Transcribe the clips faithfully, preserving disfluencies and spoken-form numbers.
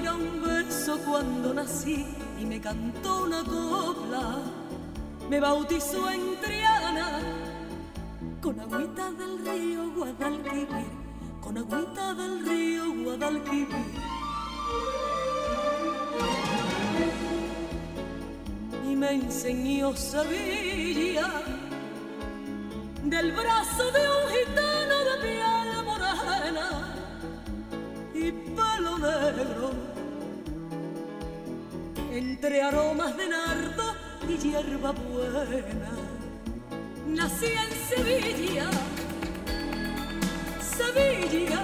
vida un beso cuando nací y me cantó una copla. Me bautizó en Triana con agüita del río Guadalquivir, con agüita del río Guadalquivir. Y me enseñó Sevilla del brazo de un gitano de piel morena y pelo negro, entre aromas de nardo y hierba buena. Nací en Sevilla, Sevilla,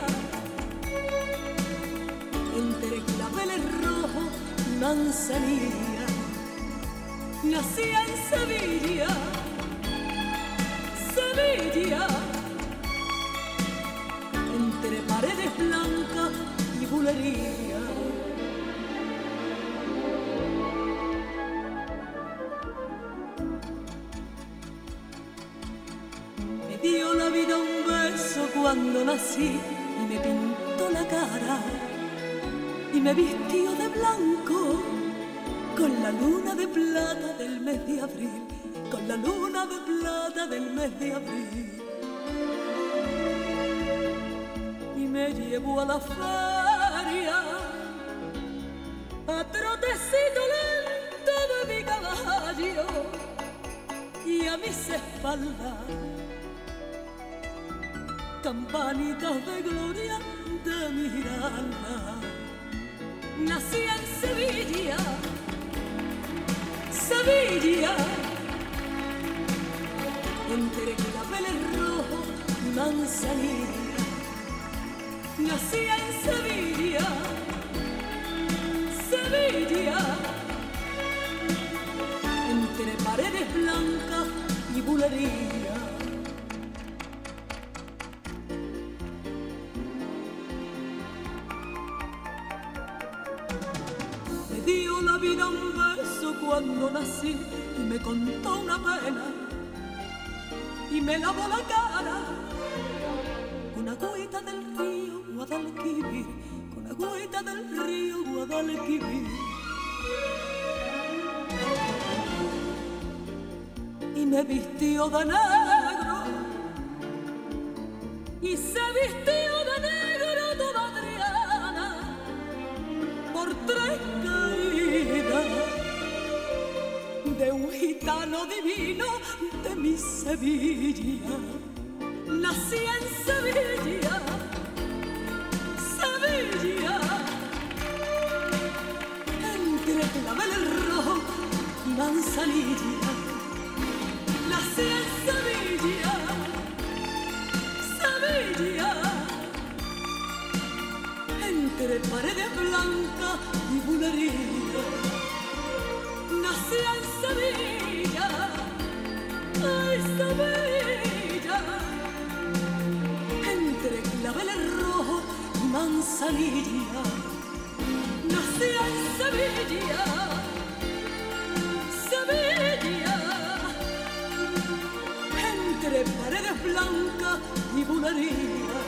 entre claveles rojos y manzanilla. Nací en Sevilla, Sevilla, entre paredes blancas y bulería. Me dio la vida un beso cuando nací y me pintó la cara y me vistió de blanco con la luna de plata del mes de abril, con la luna de plata del mes de abril. Y me llevó a la feria a trotecito lento de mi caballo y a mis espaldas campanitas de gloria de Miranda. Nací en Sevilla, Sevilla, entre claveles rojos y manzanilla. Nací en Sevilla, Sevilla, entre paredes blancas y bulería. Me dio la vida un beso cuando nací y me contó una pena y me lavó la cara con agüita del río Guadalquivir, con agüita del río Guadalquivir. Y me vistió de negro y se vistió de negro toda Triana por tres caídas de un gitano divino de mi Sevilla. Nací en Sevilla, Sevilla, entre claveles rojos y manzanilla. Nací en Sevilla, Sevilla, entre paredes blancas y bulería. Nací en Sevilla, ay Sevilla, entre claveles rojos y manzanilla. Nací en Sevilla, Sevilla, entre paredes blancas y bulería.